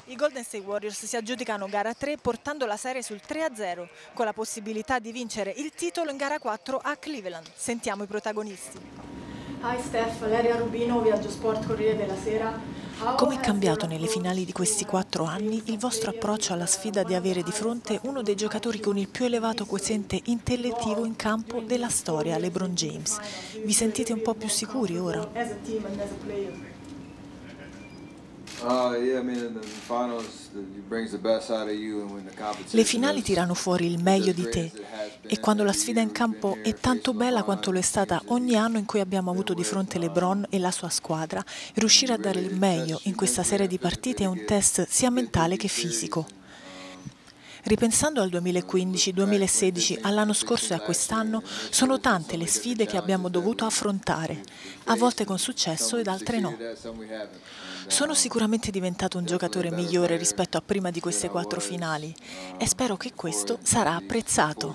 I Golden State Warriors si aggiudicano gara 3 portando la serie sul 3-0, con la possibilità di vincere il titolo in gara 4 a Cleveland. Sentiamo i protagonisti. Hi Steph, Valeria Rubino, Viaggio Sport, Corriere della Sera. Come è cambiato nelle finali di questi 4 anni il vostro approccio alla sfida di avere di fronte uno dei giocatori con il più elevato quoziente intellettivo in campo della storia, LeBron James? Vi sentite un po' più sicuri ora? Le finali tirano fuori il meglio di te e quando la sfida in campo è tanto bella quanto lo è stata ogni anno in cui abbiamo avuto di fronte LeBron e la sua squadra, riuscire a dare il meglio in questa serie di partite è un test sia mentale che fisico. Ripensando al 2015, 2016, all'anno scorso e a quest'anno, sono tante le sfide che abbiamo dovuto affrontare, a volte con successo ed altre no. Sono sicuramente diventato un giocatore migliore rispetto a prima di queste 4 finali e spero che questo sarà apprezzato.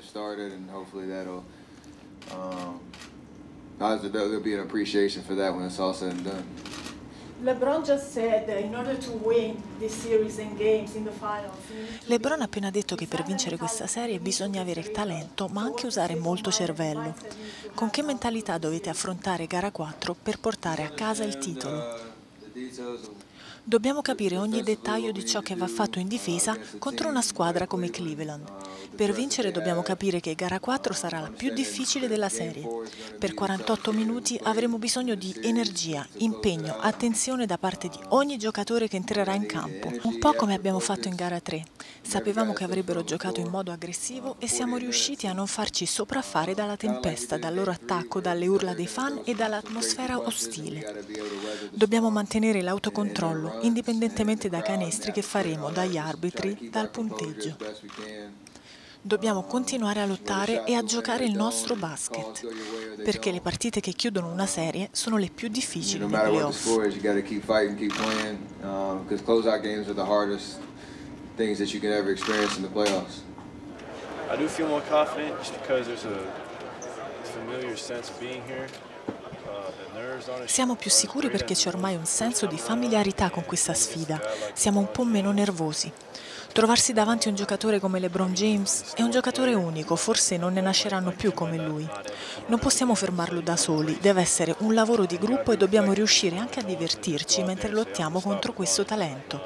LeBron just said that in order to win this series and games in the finals. LeBron ha appena detto che per vincere questa serie bisogna avere talento, ma anche usare molto cervello. Con che mentalità dovete affrontare gara 4 per portare a casa il titolo? Dobbiamo capire ogni dettaglio di ciò che va fatto in difesa contro una squadra come Cleveland. Per vincere dobbiamo capire che gara 4 sarà la più difficile della serie. Per 48 minuti avremo bisogno di energia, impegno, attenzione da parte di ogni giocatore che entrerà in campo. Un po' come abbiamo fatto in gara 3. Sapevamo che avrebbero giocato in modo aggressivo e siamo riusciti a non farci sopraffare dalla tempesta, dal loro attacco, dalle urla dei fan e dall'atmosfera ostile. Dobbiamo mantenere l'autocontrollo, indipendentemente dai canestri che faremo, dagli arbitri, dal punteggio. Dobbiamo continuare a lottare e a giocare il nostro basket, perché le partite che chiudono una serie sono le più difficili dei playoff. I do feel more confident just because there's a familiar sense of being here. Siamo più sicuri perché c'è ormai un senso di familiarità con questa sfida, siamo un po' meno nervosi. Trovarsi davanti a un giocatore come LeBron James è un giocatore unico, forse non ne nasceranno più come lui. Non possiamo fermarlo da soli, deve essere un lavoro di gruppo e dobbiamo riuscire anche a divertirci mentre lottiamo contro questo talento.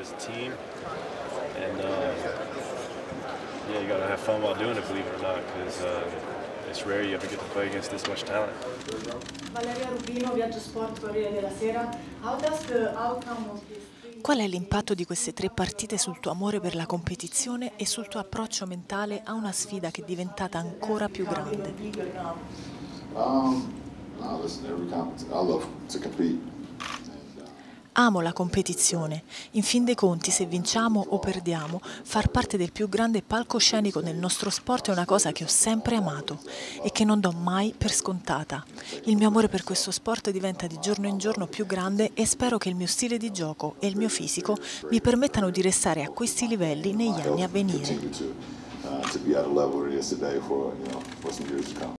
It's rare you ever get to play against this much talent. Valeria Rubino, Viaggio Sport, Corriere della Sera. How does the outcome of this Qual è l'impatto di queste 3 partite sul tuo amore per la competizione e sul tuo approccio mentale a una sfida che è diventata ancora più grande? Amo la competizione. In fin dei conti, se vinciamo o perdiamo, far parte del più grande palcoscenico del nostro sport è una cosa che ho sempre amato e che non do mai per scontata. Il mio amore per questo sport diventa di giorno in giorno più grande e spero che il mio stile di gioco e il mio fisico mi permettano di restare a questi livelli negli anni a venire.